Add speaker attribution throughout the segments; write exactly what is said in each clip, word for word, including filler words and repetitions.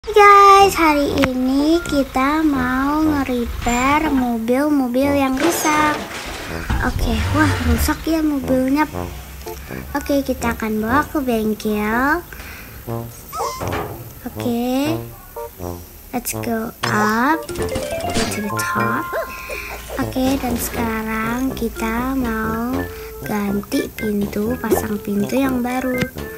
Speaker 1: Guys, hari ini kita mau nge-repair mobil-mobil yang rusak. Oke, wah rusak ya mobilnya. Oke, kita akan bawa ke bengkel. Oke, let's go up, go to the top. Oke, dan sekarang kita mau ganti pintu, pasang pintu yang baru.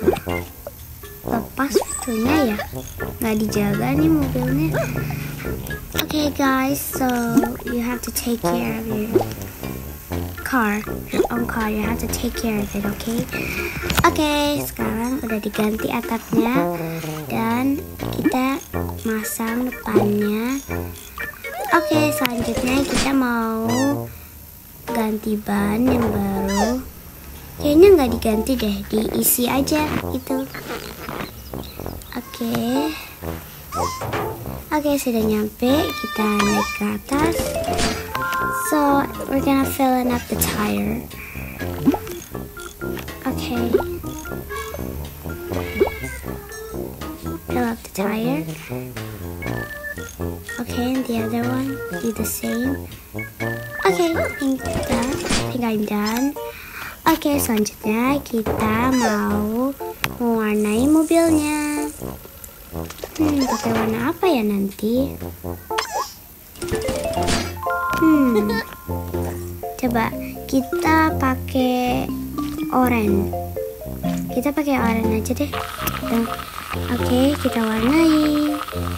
Speaker 1: Lepas pintunya ya, nggak dijaga nih mobilnya. Oke okay, guys, so you have to take care of your car, your own car. You have to take care of it, oke? Okay? Oke, okay, sekarang udah diganti atapnya dan kita masang depannya. Oke, okay, selanjutnya kita mau ganti ban yang baru. Kayaknya nggak diganti deh, diisi aja gitu. Oke, okay. Oke okay, sudah nyampe, kita naik ke atas. So we're gonna fill in up the tire. Oke, okay. Fill up the tire. Okay, and the other one do the same. Okay, I think that. I think I'm done. Oke, okay, selanjutnya kita mau mewarnai mobilnya. Hmm, pakai warna apa ya nanti? Hmm, coba kita pakai oranye. Kita pakai oranye aja deh. Oke, okay, kita warnai.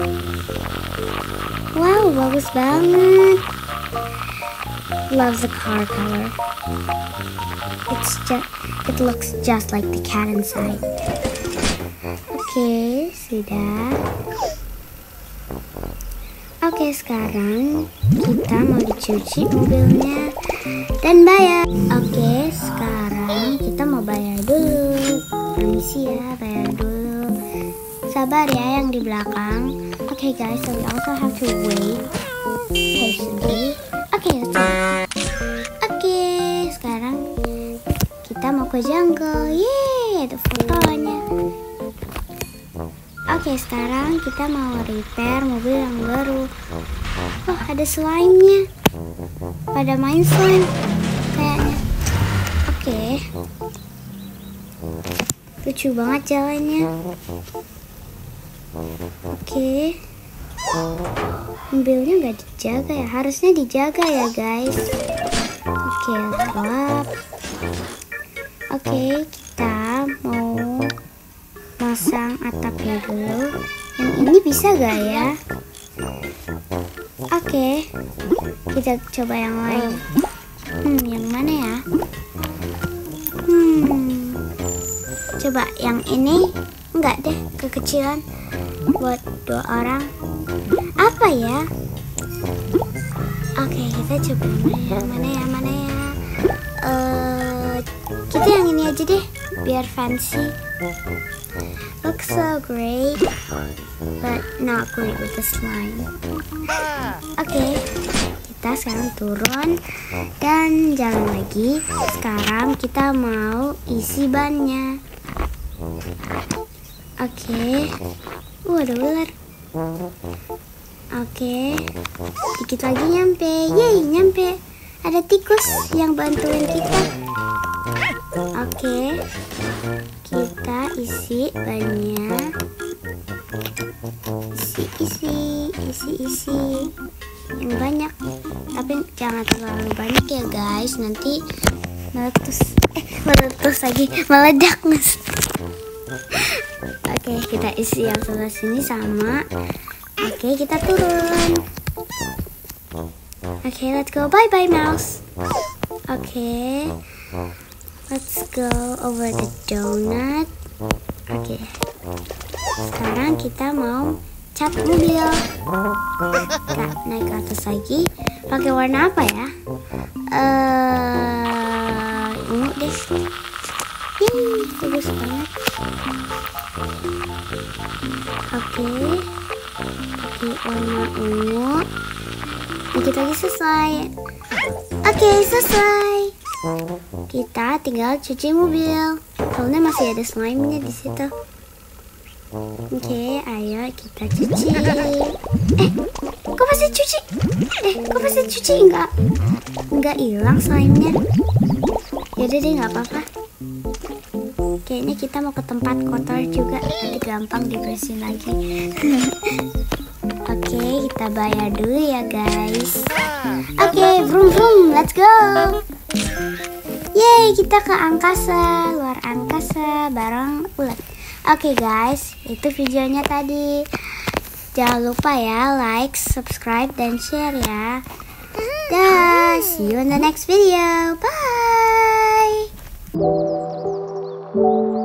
Speaker 1: Wow, bagus banget. Love the car color. It's just, it looks just like the cat inside. Oke, okay, sudah. Oke, okay, sekarang kita mau dicuci mobilnya dan bayar. Oke, okay, sekarang kita mau bayar dulu. Permisi ya, bayar dulu. Sabar ya yang di belakang. Oke okay, guys, so we also have to wait patiently. Oke, okay, let's go. Oke, okay, sekarang kita mau ke jungle. Yeay, ada fotonya. Oke, okay, sekarang kita mau repair mobil yang baru. Oh, ada slime-nya. Pada main slime kayaknya. Oke. Okay. Lucu banget jalannya. Oke. Okay. Mobilnya nggak dijaga ya. Harusnya dijaga ya, guys. Oke, okay, gelap. Oke, okay, kita mau pasang atapnya dulu. Yang ini bisa gak ya? Oke, okay, kita coba yang lain. Hmm, yang mana ya? Hmm, coba yang ini. Enggak deh, kekecilan. Buat dua orang. Apa ya? Oke, okay, kita coba mana ya, mana ya, mana ya. Uh, kita yang ini aja deh, biar fancy. Looks so great, but not great with the slime. Oke, okay, kita sekarang turun dan jalan lagi. Sekarang kita mau isi bannya. Oke, okay. Uh, ada ular. Oke, okay. Dikit lagi nyampe. Yeay, nyampe. Ada tikus yang bantuin kita. Oke, okay. Kita isi bannya. Isi, isi, isi, isi. Yang banyak. Tapi jangan terlalu banyak ya guys. Nanti meletus. Eh, meletus lagi. Meledak mas. Oke, okay, kita isi yang sebelah sini sama. Oke, okay, kita turun. Oke, okay, let's go. Bye-bye, mouse. Oke. Okay. Let's go over the donut. Oke. Okay. Sekarang kita mau cat mobil. Kita naik ke atas lagi. Pakai warna apa ya? Eh, uh, ungu deh. Ih, bagus banget. Oke. Okay. Pakai warna ungu. Dikit lagi selesai. Oke, okay, selesai. Kita tinggal cuci mobil. Soalnya masih ada slime-nya di situ. Oke, ayo kita cuci. Eh, kok masih cuci? Eh, kok masih cuci? Enggak, enggak hilang slime-nya. Yaudah deh, nggak apa-apa. Kayaknya kita mau ke tempat kotor juga, nanti gampang dibersihin lagi. Oke, kita bayar dulu ya guys. Oke, vroom vroom, let's go. Yeay, kita ke angkasa, luar angkasa bareng ulat. Oke guys, itu videonya tadi. Jangan lupa ya like, subscribe, dan share ya. Dah, see you in the next video. Bye.